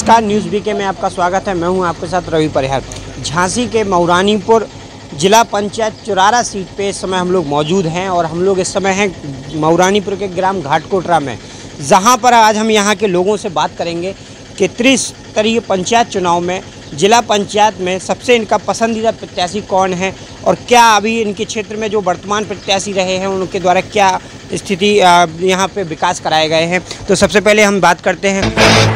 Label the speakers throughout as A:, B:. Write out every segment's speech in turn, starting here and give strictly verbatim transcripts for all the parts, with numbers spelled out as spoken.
A: नमस्कार, news BK में आपका स्वागत है। मैं हूं आपके साथ रवि परिहार। झांसी के मऊरानीपुर जिला पंचायत चुरारा सीट पे इस समय हम लोग मौजूद हैं और हम लोग इस समय हैं मऊरानीपुर के ग्राम घाटकोटरा में, जहां पर आज हम यहां के लोगों से बात करेंगे कि त्रिस्तरीय पंचायत चुनाव में जिला पंचायत में सबसे इनका पसंदीदा प्रत्याशी कौन है और क्या अभी इनके क्षेत्र में जो वर्तमान प्रत्याशी रहे हैं उनके द्वारा क्या स्थिति यहाँ पे विकास कराए गए हैं। तो सबसे पहले हम बात करते हैं,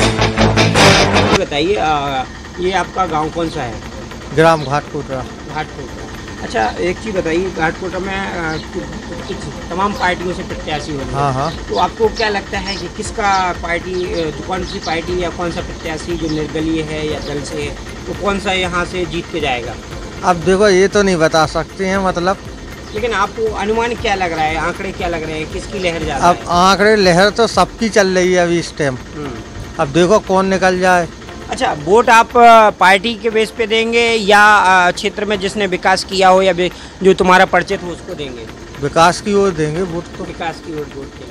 A: बताइए ये आपका गांव कौन सा है?
B: ग्राम घाटकोटरा।
A: घाटकोटरा, अच्छा एक चीज़ बताइए, घाटकोटरा में कुछ तमाम पार्टियों से प्रत्याशी होंगे।
B: हाँ हाँ।
A: तो आपको क्या लगता है कि किसका पार्टी, कौन सी पार्टी या कौन सा प्रत्याशी जो निर्दलीय है या दल से है, तो कौन सा यहाँ से जीत के जाएगा?
B: अब देखो ये तो नहीं बता सकते हैं मतलब,
A: लेकिन आपको अनुमान क्या लग रहा है, आंकड़े क्या लग रहे हैं, किसकी लहर ज़्यादा है?
B: अब आंकड़े लहर तो सबकी चल रही है अभी इस टाइम। अब देखो कौन निकल जाए।
A: अच्छा, वोट आप पार्टी के बेस पे देंगे या क्षेत्र में जिसने विकास किया हो या जो तुम्हारा परिचित हो उसको देंगे?
B: विकास की ओर देंगे वोट तो।
A: विकास की ओर वोट देंगे।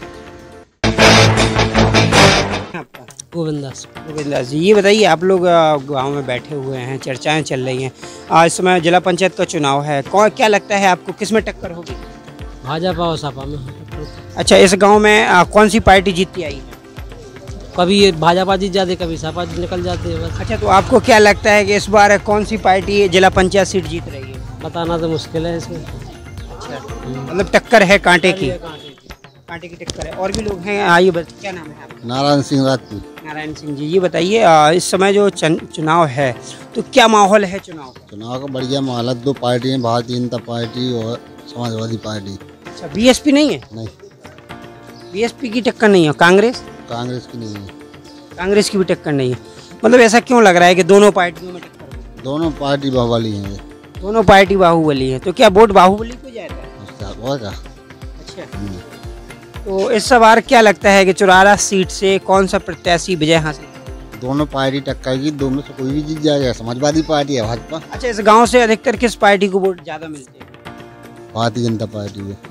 A: आपका
C: गोविंदास।
A: गोविंदास जी, ये बताइए, आप लोग गांव में बैठे हुए हैं, चर्चाएं चल रही हैं, आज इस समय जिला पंचायत का चुनाव है, कौन क्या लगता है आपको किस में टक्कर होगी?
C: भाजपा और सपा में।
A: अच्छा, इस गांव में आ, कौन सी पार्टी जीतती आई है?
C: कभी ये भाजपा जीत जाते, कभी सपा निकल जाते हैं बस।
A: अच्छा, तो आपको क्या लगता है कि इस बार कौन सी पार्टी जिला पंचायत सीट जीत रही है?
C: बताना तो मुश्किल है इसमें।
A: अच्छा, मतलब टक्कर है कांटे की, कांटे की टक्कर है। और भी लोग हैं, आइए, बस क्या नाम है आपका?
B: नारायण सिंह राजपूत।
A: नारायण सिंह जी, ये बताइए, इस समय जो चुनाव है तो क्या माहौल है चुनाव का?
B: चुनाव का बढ़िया माहौल है। दो पार्टी हैं, भारतीय जनता पार्टी और समाजवादी पार्टी।
A: अच्छा, बीएसपी नहीं है?
B: नहीं,
A: बीएसपी की टक्कर नहीं है। कांग्रेस?
B: कांग्रेस की नहीं है।
A: कांग्रेस की भी टक्कर नहीं है। मतलब ऐसा क्यों लग रहा है कि दोनों पार्टियों में टक्कर है?
B: दोनों पार्टी बाहुबली हैं।
A: दोनों पार्टी बाहुबली है, तो क्या वोट बाहुबली को जाएगा?
B: अच्छा,
A: तो इस बार क्या लगता है कि चुरारा सीट से कौन सा प्रत्याशी विजय हासिल?
B: दोनों पार्टी टक्कर की, दोनों में से कोई भी जीत जाएगा। समाजवादी पार्टी है, भाजपा।
A: अच्छा, इस गांव से अधिकतर किस पार्टी को वोट ज्यादा मिलते हैं?
B: भारतीय जनता पार्टी है।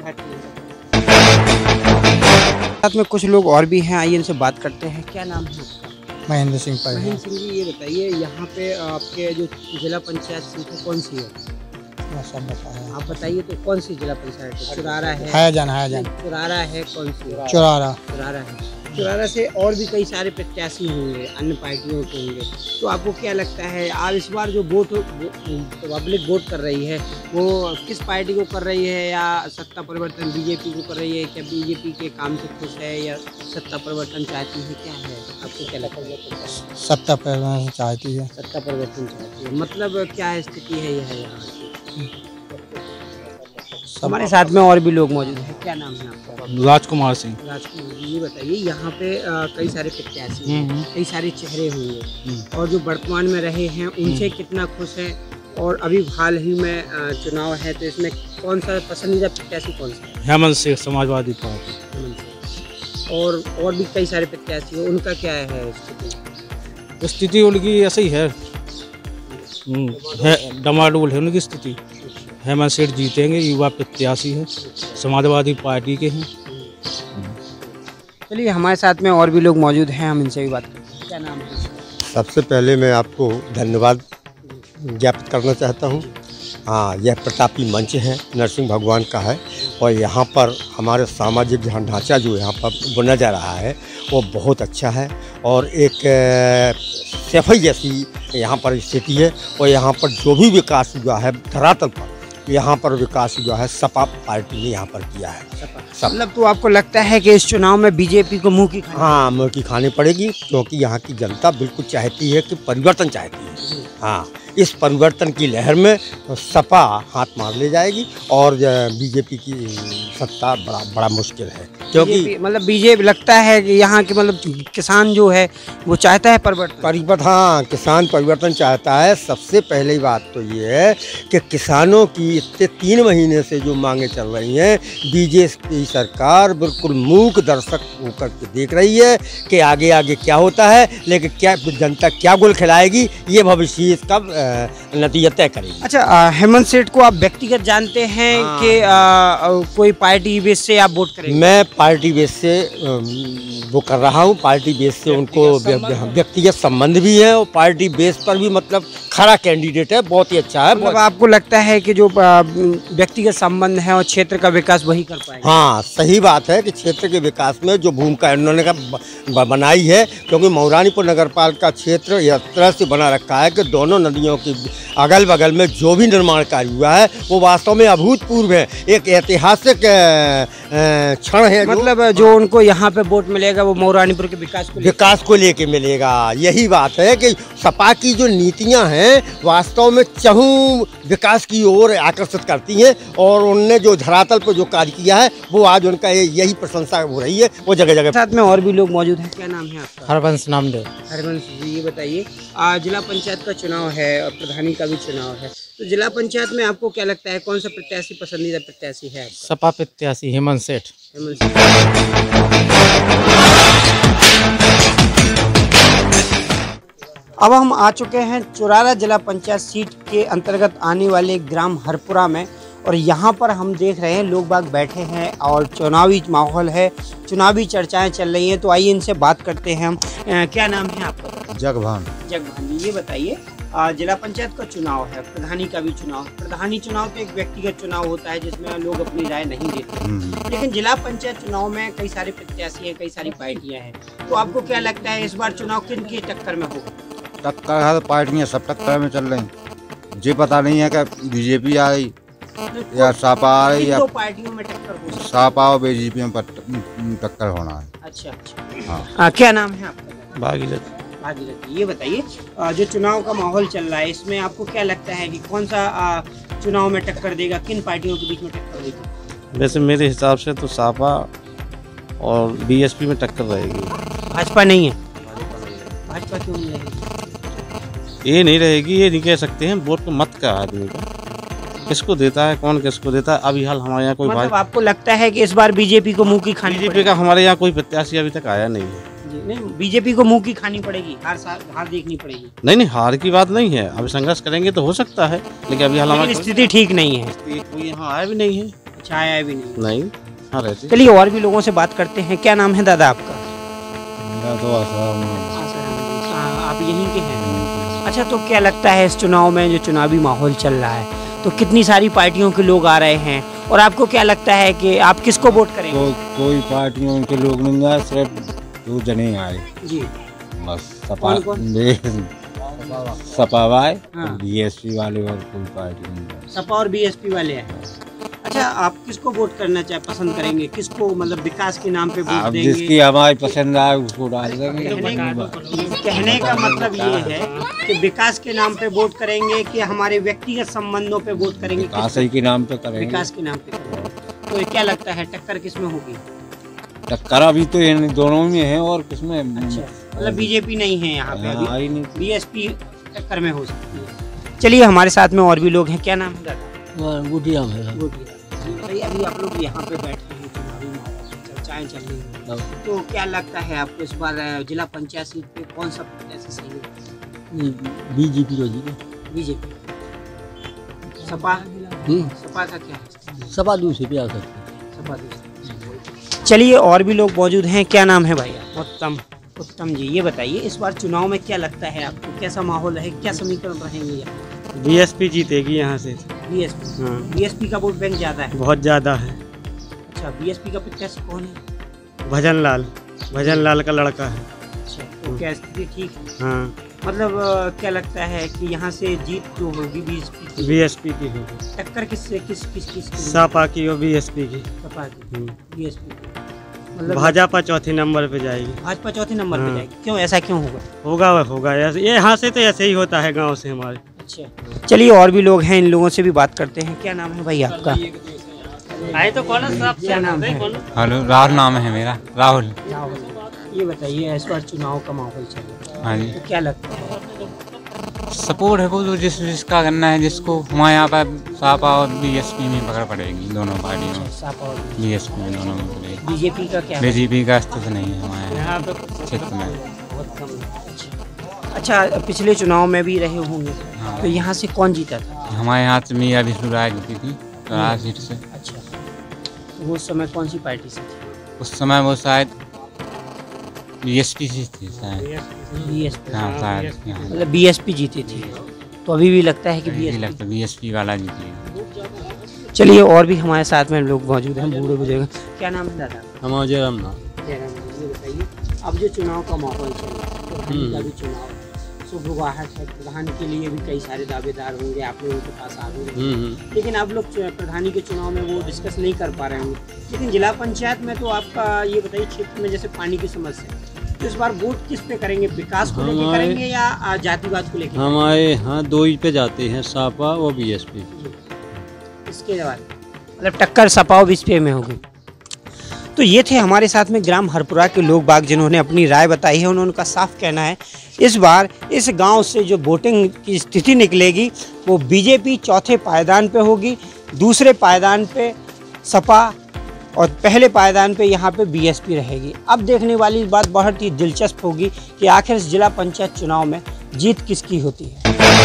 A: साथ में कुछ लोग और भी हैं, आइए इनसे बात करते हैं। क्या नाम है आपका?
B: महेंद्र सिंह परिहार।
A: महेंद्र सिंह जी, ये बताइए, यहाँ पे आपके जो जिला पंचायत सीट है कौन सी है?
B: सब बताया
A: आप बताइए, तो कौन सी जिला पंचायत है? चुरारा है?
B: हायाजान। हायाजान
A: चुरारा है, कौन सी?
B: चुरारा।
A: चुरारा है। चुरारा से और भी कई सारे प्रत्याशी होंगे, अन्य पार्टियों के होंगे, तो आपको क्या लगता है आज इस बार जो वोट पब्लिक वोट कर रही है वो किस पार्टी को कर रही है, या सत्ता परिवर्तन बीजेपी को कर रही है? क्या बीजेपी के काम से खुश है या सत्ता परिवर्तन चाहती है? क्या है, आपको क्या लगता है?
B: सत्ता परिवर्तन चाहती है।
A: सत्ता परिवर्तन चाहती है, मतलब क्या स्थिति है यह यहाँ की? हमारे साथ में और भी लोग मौजूद हैं। क्या नाम है आपका?
D: राजकुमार सिंह।
A: राजकुमार जी, ये बताइए, यहाँ पे आ, कई सारे प्रत्याशी हैं, कई सारे चेहरे होंगे और जो वर्तमान में रहे हैं उनसे कितना खुश हैं? और अभी हाल ही में आ, चुनाव है, तो इसमें कौन सा पसंदीदा प्रत्याशी कौन सा है?
D: हेमंत सिंह, समाजवादी पार्टी।
A: हेमंत सिंह। और और भी कई सारे प्रत्याशी हैं, उनका क्या है स्थिति?
D: स्थिति उनकी ऐसी ही है, है डमाडोल है उनकी स्थिति। हेमंत सिंह जीतेंगे, युवा प्रत्याशी है, समाजवादी पार्टी के हैं।
A: चलिए, हमारे साथ में और भी लोग मौजूद हैं, हम इनसे भी बात करते हैं। क्या नाम है?
E: सबसे पहले मैं आपको धन्यवाद ज्ञापित करना चाहता हूँ। हाँ, यह प्रतापी मंच है, नरसिंह भगवान का है और यहाँ पर हमारे सामाजिक जहाँ ढांचा जो यहाँ पर बुना जा रहा है वो बहुत अच्छा है और एक सफाई जैसी यहाँ पर स्थिति है। और यहाँ पर जो भी विकास हुआ है धरातल पर, यहाँ पर विकास हुआ है सपा पार्टी ने यहाँ पर किया है।
A: मतलब तो आपको लगता है कि इस चुनाव में बीजेपी को मुंह की खानी?
E: हाँ, मुंह की खानी पड़ेगी, क्योंकि यहाँ की जनता बिल्कुल चाहती है कि परिवर्तन चाहती है। हाँ, इस परिवर्तन की लहर में सपा हाथ मार ले जाएगी और बीजेपी की सत्ता बड़ा बड़ा मुश्किल है, क्योंकि
A: मतलब बीजेपी लगता है कि यहाँ के मतलब किसान जो है वो चाहता है परिवर्तन।
E: परिवर्तन हाँ, किसान परिवर्तन चाहता है। सबसे पहली बात तो ये है कि किसानों की इतने तीन महीने से जो मांगे चल रही हैं, बीजेपी सरकार बिल्कुल मूक दर्शक होकर के देख रही है कि आगे आगे क्या होता है, लेकिन क्या जनता क्या गोल खिलाएगी ये भविष्य इसका नतीजा तय करेगी।
A: अच्छा, हेमंत सेठ को आप व्यक्तिगत जानते हैं कि कोई पार्टी बेस से आप वोट करेंगे?
E: मैं पार्टी बेस से अम, वो कर रहा हूँ। पार्टी बेस से उनको व्य- व्यक्तिगत संबंध भी है और पार्टी बेस पर भी मतलब खरा कैंडिडेट है, बहुत ही अच्छा है।
A: मतलब आपको लगता है कि जो आ, व्यक्तिगत संबंध है और क्षेत्र का विकास वही कर पाएंगे?
E: हाँ, सही बात है कि क्षेत्र के विकास में जो भूमिका इन्होंने का ब- ब- बनाई है, क्योंकि मऊरानीपुर नगर पालिका क्षेत्र इस तरह से बना रखा है कि दोनों नदियों के अगल बगल में जो भी निर्माण कार्य हुआ है वो वास्तव में अभूतपूर्व है, एक ऐतिहासिक अ, अ, क्षण है। जो
A: मतलब जो उनको यहाँ पे वोट मिलेगा वो मऊरानीपुर के विकास को लेकर-
E: विकास को लेके मिलेगा। यही बात है कि सपा की जो नीतियां हैं वास्तव में चहुं विकास की ओर आकर्षित करती हैं और उनने जो धरातल पर जो कार्य किया है वो आज उनका ये- यही प्रशंसा हो रही है, वो जगह जगह।
A: साथ में और भी लोग मौजूद हैं। क्या नाम है आपका?
C: हरबंश नामदेव।
A: हरबंश जी, ये बताइए, आज जिला पंचायत का चुनाव है और प्रधानी का भी चुनाव है, तो जिला पंचायत में आपको क्या लगता है कौन सा प्रत्याशी पसंदीदा प्रत्याशी है आपका?
C: सपा प्रत्याशी हेमंत सेठ।
A: हेमंत सिंह। अब हम आ चुके हैं चुरारा जिला पंचायत सीट के अंतर्गत आने वाले ग्राम हरपुरा में और यहाँ पर हम देख रहे हैं लोग बाग बैठे हैं और चुनावी माहौल है, चुनावी चर्चाएं चल रही हैं। तो आइए इनसे बात करते हैं हम। अ, क्या नाम है आपका?
B: जगभान।
A: जगभान जी, ये बताइए, अ, जिला पंचायत का चुनाव है, प्रधानी का भी चुनाव। प्रधानी चुनाव तो एक व्यक्तिगत चुनाव होता है जिसमें लोग अपनी राय नहीं देते, लेकिन जिला पंचायत चुनाव में कई सारे प्रत्याशी हैं, कई सारी पार्टियां हैं। तो आपको क्या लगता है इस बार चुनाव किन की टक्कर में होगा?
F: टक्कर है तो पार्टियां सब टक्कर में चल रही। ये पता नहीं है कि बीजेपी आ रही या सपा आ रही
A: किन
F: या
A: दो पार्टियों में टक्कर हो सकती
F: सपा और बीजेपी में पट- टक्कर होना है।
A: है? अच्छा अच्छा।
F: हाँ।
A: अ, क्या नाम है आपका?
D: भागीरथ।
A: भागीरथी, ये बताइए, अ, जो चुनाव का माहौल चल रहा है इसमें आपको क्या लगता है कि कौन सा अ, चुनाव में टक्कर देगा, किन पार्टियों के बीच में टक्कर देगी?
D: वैसे मेरे हिसाब से तो सपा और बीएसपी में टक्कर रहेगी।
A: भाजपा नहीं है? भाजपा क्यों नहीं रहेगी?
D: ये नहीं रहेगी, ये नहीं कह सकते हैं। वोट तो मत का आदमी का किसको देता है, कौन किसको देता है। अभी हाल हमारे यहाँ कोई
A: मतलब आपको लगता है कि इस बार बीजेपी को मुंह की खानी
D: बीजेपी का हमारे यहाँ कोई प्रत्याशी अभी तक आया नहीं है।
A: पड़ेगी? नहीं, बीजेपी को मुंह की खानी पड़ेगी, हार साल हार देखनी पड़ेगी।
D: नहीं नहीं, हार की बात नहीं है। अभी संघर्ष करेंगे तो हो सकता है, लेकिन अभी हाल
A: लेकिन
D: हमारी
A: स्थिति ठीक नहीं है।
D: कोई कोई यहाँ आया भी नहीं है।
A: अच्छा, आया भी नहीं।
D: नहीं, हाँ रहती।
A: चलिए और भी लोगों से बात करते हैं। क्या नाम है दादा आपका?
F: मेरा तो आसाम
A: हाँ, आप यहीं के हैं? अच्छा, तो क्या लगता है इस चुनाव में जो चुनावी माहौल चल रहा है तो कितनी सारी पार्टियों के लोग आ रहे हैं और आपको क्या लगता है कि आप किसको वोट करेंगे?
F: को, कोई पार्टियों के लोग नहीं आए, सिर्फ दो जने आए
A: जी,
F: बस। सपा
A: कौन कौन?
F: सपा वाले
A: हाँ।
F: बीएसपी वाले और कोई पार्टी नहीं आए।
A: सपा और बीएसपी वाले हैं। अच्छा, आप किसको वोट करना चाहे पसंद करेंगे? किसको मतलब विकास के नाम पे वोट
F: अब
A: देंगे?
F: जिसकी हमारी पसंद आए उसको डाल देंगे।
A: कहने, कहने का मतलब ये है कि विकास के नाम पे वोट करेंगे कि हमारे व्यक्तिगत संबंधों पे वोट करेंगे?
F: विकास ही के नाम पे करेंगे।
A: विकास के नाम पे करेंगे। तो क्या लगता है टक्कर किसमें होगी?
F: टक्कर अभी तो इन दोनों में है और किसमें।
A: अच्छा, मतलब बीजेपी नहीं है यहाँ पे
F: हाँ, आई
A: अभी,
F: नहीं।
A: बीएसपी टक्कर में हो सकती है। चलिए हमारे साथ में और भी लोग हैं। क्या नाम है दादा?
C: गुटिया में।
A: गोटिया। भाई, अभी आप लोग यहाँ पे बैठे हैं, चुनावी माहौल, चर्चाएं चल रही हैं, तो क्या लगता है आपको इस बार जिला पंचायत सीट पे कौन सा प्रत्याशी सही है?
C: बीजेपी जो जी
A: बीजेपी, सपा? सपा का क्या है?
C: सपा दूसरे पे आ सकते।
A: सपा दूसरी। चलिए और भी लोग मौजूद हैं। क्या नाम है भैया? उत्तम। उत्तम जी, ये बताइए इस बार चुनाव में क्या लगता है आपको, कैसा माहौल है, क्या समीकरण रहेंगे यहाँ?
G: बीएसपी जीतेगी यहाँ से।
A: बीएसपी?
G: हाँ।
A: बीएसपी का वोट बैंक ज्यादा है?
G: बहुत ज़्यादा है।
A: अच्छा, बीएसपी का प्रत्याशी कौन है?
G: भजन लाल, भजन लाल का लड़का है।
A: अच्छा, तो क्या स्थिति ठीक है?
G: हाँ,
A: मतलब अ, क्या लगता है कि यहाँ से जीत जो होगी बीएसपी की,
G: बीएसपी की होगी।
A: टक्कर किससे किस किस किस की?
G: सपा की और बीएसपी की।
A: सपा की,
G: हम्म।
A: बीएसपी की। मतलब
G: भाजपा चौथी नंबर पे जाएगी।
A: भाजपा चौथे नंबर पे
G: हाँ।
A: जाएगी। क्यों, ऐसा क्यों होगा?
G: होगा वह होगा ऐसे, ये यहाँ से तो ऐसे ही होता है गांव से हमारे।
A: अच्छा, चलिए और भी लोग हैं, इन लोगों से भी बात करते हैं। क्या नाम है भाई आपका?
C: आए तो कौन
A: क्या नाम है?
F: हेलो, राहुल नाम है मेरा। राहुल।
A: राहुल। ये बताइए इस बार चुनाव का माहौल चल रहा है,
F: हाँ जी।
A: तो क्या लगता है?
H: सपोर्ट है वो जो जिस जिसका करना है, जिसको हमारे यहाँ पर सपा और बीएसपी में पकड़ पड़ेगी, दोनों पार्टियों में।
A: सपा और
H: बीएसपी में दोनों में पड़ेगी।
A: बीजेपी का क्या है?
H: बीजेपी का अस्तित्व नहीं है हमारे यहाँ क्षेत्र में।
A: बहुत कम है। अच्छा, अच्छा, पिछले चुनाव में भी रहे होंगे, तो यहाँ से कौन जीता था?
H: हमारे यहाँ से मीरा विष्णु राय जीती थी चौराहा सीट से।
A: अच्छा, तो वो उस समय कौन सी पार्टी से थी?
H: उस समय वो शायद बीएसपी से थी शायद।
C: बीएसपी
H: हाँ शायद यहाँ
C: मतलब बीएसपी जीती थी, तो अभी भी लगता है कि
H: भी
C: बीएसपी।
H: लगता बीएसपी वाला जीती।
C: चलिए और भी हमारे साथ में लोग मौजूद हैं, बूढ़े बुजुर्ग। क्या नाम है दादा?
G: हम अजय रामना।
C: जयराम जी, ये बताइए अब जो चुनाव का माहौल चल रहा है, प्रधान का भी चुनाव सुगवाहट है, प्रधान के लिए भी कई सारे दावेदार होंगे, आप लोगों के पास आ रहे हैं, लेकिन आप लोग प्रधानी के चुनाव में वो डिस्कस नहीं कर पा रहे होंगे। लेकिन जिला पंचायत में तो आपका ये बताइए क्षेत्र में जैसे पानी की समस्या है, तो इस बार वोट किस पे करेंगे? विकास को लेकर करेंगे या जातिवाद को लेकर?
G: हमारे यहाँ दो ही पे जाते हैं, सपा और बीएसपी।
C: इसके बाद मतलब टक्कर सपा और बीएसपी में होगी। तो ये थे हमारे साथ में ग्राम हरपुरा के लोग बाग जिन्होंने अपनी राय बताई है। उन्होंने उनका साफ कहना है इस बार इस गांव से जो वोटिंग की स्थिति निकलेगी वो बीजेपी चौथे पायदान पे होगी, दूसरे पायदान पे सपा और पहले पायदान पे यहाँ पे बीएसपी रहेगी। अब देखने वाली बात बहुत ही दिलचस्प होगी कि आखिर इस जिला पंचायत चुनाव में जीत किसकी होती है।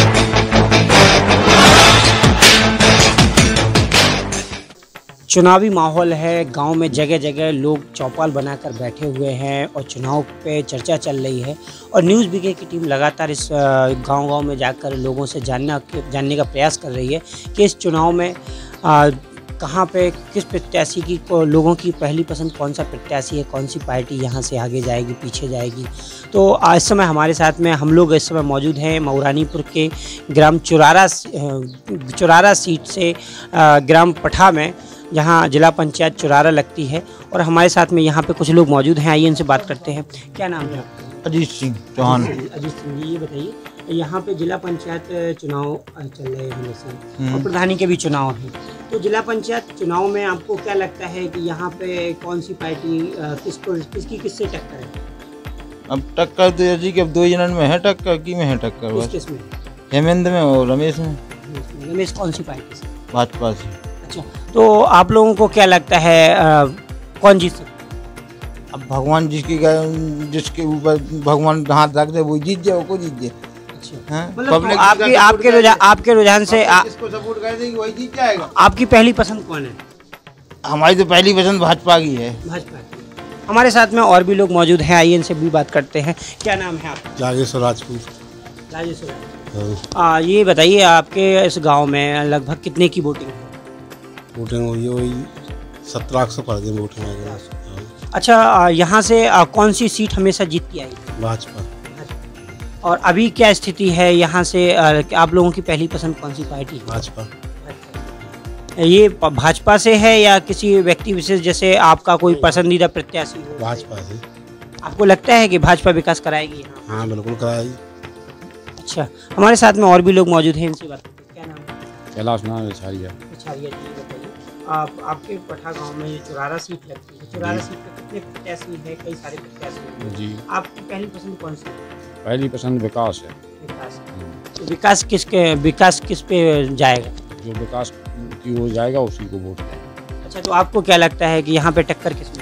C: चुनावी माहौल है, गांव में जगह जगह लोग चौपाल बनाकर बैठे हुए हैं और चुनाव पे चर्चा चल रही है। और न्यूज़ बीके की टीम लगातार इस गांव-गांव में जाकर लोगों से जानना जानने का प्रयास कर रही है कि इस चुनाव में आ, कहाँ पे किस प्रत्याशी की लोगों की पहली पसंद कौन सा प्रत्याशी है, कौन सी पार्टी यहाँ से आगे जाएगी, पीछे जाएगी। तो इस समय हमारे साथ में हम लोग इस समय मौजूद हैं मऊरानीपुर के ग्राम चुरारा चुरारा सीट से ग्राम पठा में, जहाँ जिला पंचायत चुरारा लगती है। और हमारे साथ में यहाँ पे कुछ लोग मौजूद हैं, आइए इनसे बात करते हैं। क्या नाम है आपका?
B: अजीत सिंह चौहान।
C: अजीत सिंह जी, ये बताइए यहाँ पे जिला पंचायत चुनाव चल रहे हैं हमेशा और प्रधानी के भी चुनाव हैं, तो जिला पंचायत चुनाव में आपको क्या लगता है कि यहाँ पे कौन सी पार्टी किसको किसकी किससे टक्कर है?
F: अब टक्कर तो जी के अब दो जनन में है टक्कर, की में है टक्कर बस,
C: किस में?
F: हेमेंद्र में और रमेश में।
C: रमेश कौन सी पार्टी से?
F: भाजपा से।
C: अच्छा, तो आप लोगों को क्या लगता है आ, कौन जीत सकता है?
F: अब भगवान जिसकी जिसके ऊपर भगवान हाथ रख दे वो जीत जाए, वो जीत जाए।
C: अच्छा, मतलब तो आपकी आपके रुझान आपके रुझान से
F: जिसको सपोर्ट कर देगी वही जीत जाएगा।
C: आपकी पहली पसंद कौन है?
F: हमारी तो पहली पसंद भाजपा की है।
C: भाजपा। हमारे साथ में और भी लोग मौजूद हैं, आइए इनसे भी बात करते हैं। क्या नाम है आपका?
E: राजेश्वर राजपूत।
C: राजेश्वर राजपूत। आ, ये बताइए आपके इस गांव में लगभग कितने की वोटिंग है?
E: वोटिंग हुई वही सत्रह सौ कर दी वोटिंग।
C: अच्छा, यहाँ से आ, कौन सी सीट हमेशा जीतती आई?
E: भाजपा।
C: और अभी क्या स्थिति है यहाँ से? आ, आप लोगों की पहली पसंद कौन सी पार्टी है?
E: भाजपा।
C: ये भाजपा से है या किसी व्यक्ति विशेष, जैसे आपका कोई पसंदीदा प्रत्याशी हो?
E: भाजपा से।
C: आपको लगता है कि भाजपा विकास कराएगी यहाँ?
E: हाँ बिल्कुल कराएगी।
C: अच्छा, हमारे साथ में और भी लोग मौजूद हैं, इनसे बात करते हैं। क्या नाम है?
D: कैलाश नाम छारिया।
C: छारिया जी, बताइए आप आपके पठा गांव में ये चुरारा सीट लगती है, चुरारा सीट पे कितने प्रत्याशी है? कई सारे प्रत्याशी हैं
D: जी।
C: आपकी पहली पसंद कौन सी है?
D: पहली पसंद विकास है।
C: विकास। तो विकास किसके विकास किस पे जाएगा?
D: जो विकास की हो जाएगा उसी को वोट दें।
C: अच्छा, तो आपको क्या लगता है कि यहाँ पे टक्कर किसमें?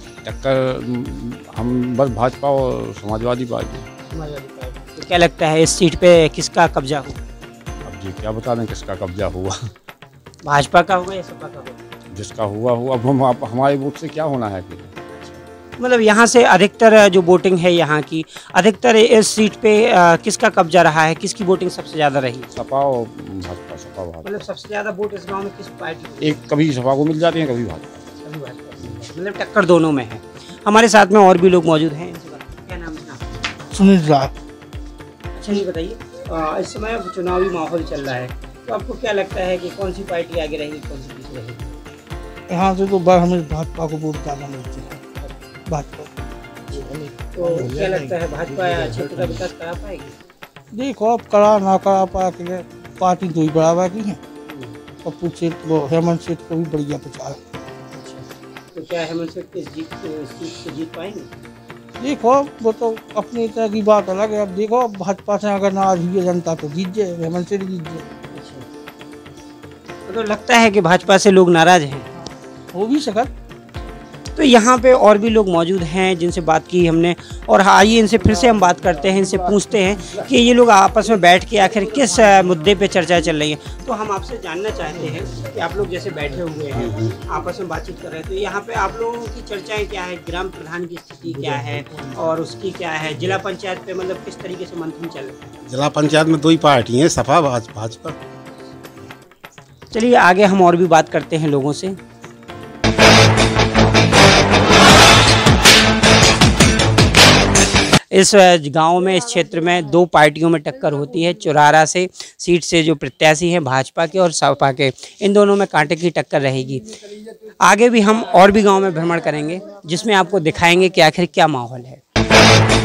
D: टक्कर हम बस भाजपा और समाजवादी पार्टी।
C: समाजवादी पार्टी। तो क्या लगता है इस सीट पे किसका कब्जा हो?
D: अब जी क्या बता दें किसका कब्जा हुआ।
C: भाजपा का होगा या सपा का होगा?
D: जिसका हुआ हुआ। अब हम आप हमारे वोट से क्या होना है फिर?
C: मतलब यहाँ से अधिकतर जो वोटिंग है यहाँ की, अधिकतर इस सीट पे आ, किसका कब्जा रहा है, किसकी वोटिंग सबसे ज़्यादा रही?
D: सपा और भाजपा। सपा भाजपा।
C: मतलब सबसे ज़्यादा वोट इस गांव में किस पार्टी को?
D: एक कभी सपा को मिल जाती है, कभी भाजपा।
C: कभी भाजपा। मतलब टक्कर दोनों में है। हमारे साथ में और भी लोग मौजूद हैं, क्या नाम है आपका?
B: सुनील राय।
C: अच्छा, ये बताइए इस समय चुनावी माहौल चल रहा है, तो आपको क्या लगता है कि कौन सी पार्टी आगे रहेगी, कौन सी पीछे रहेगी?
B: यहाँ से तो बार हमें भाजपा को वोट ज़्यादा मिलती है। भाजपा।
C: तो क्या लगता है भाजपा क्षेत्र का विकास करा पाएगी?
B: देखो अब करा ना करा पाए, पार्टी दो ही बराबर की है। पप्पू सेठ को, हेमंत सेठ को भी बढ़िया प्रचार।
C: तो क्या हेमंत सेठ इस जीत सीट से जीत पाएंगे?
B: देखो वो तो अपनी तरह की बात अलग है। अब देखो भाजपा से अगर नाराज हुई है जनता तो जीत जाए, हेमंत सेठ जीत जाए।
C: तो लगता है कि भाजपा से लोग नाराज हैं?
B: हो भी सकत।
C: तो यहाँ पे और भी लोग मौजूद हैं जिनसे बात की हमने, और आइए इनसे फिर से हम बात करते हैं, इनसे पूछते हैं कि ये लोग आपस में बैठ के आखिर किस अ, मुद्दे पे चर्चा चल रही है। तो हम आपसे जानना चाहते हैं कि आप लोग जैसे बैठे हुए हैं आपस में बातचीत कर रहे हैं, तो यहाँ पे आप लोगों की चर्चाएं क्या है, ग्राम प्रधान की स्थिति क्या है और उसकी क्या है, जिला पंचायत पे मतलब किस तरीके से मंथन चल रहा है?
I: जिला पंचायत में दो ही पार्टी हैं, सपा भाजपा।
C: चलिए आगे हम और भी बात करते हैं लोगों से। इस गांव में, इस क्षेत्र में दो पार्टियों में टक्कर होती है। चुरारा से सीट से जो प्रत्याशी हैं भाजपा के और सपा के, इन दोनों में कांटे की टक्कर रहेगी। आगे भी हम और भी गांव में भ्रमण करेंगे जिसमें आपको दिखाएंगे कि आखिर क्या माहौल है।